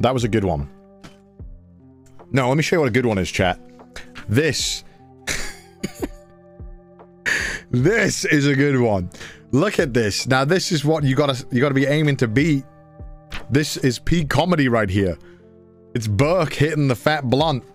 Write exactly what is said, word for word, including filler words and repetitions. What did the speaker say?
That was a good one. No, let me show you what a good one is, chat. This. This is a good one. Look at this. Now, this is what you gotta you gotta be aiming to beat. This is peak comedy right here. It's Burke hitting the fat blunt.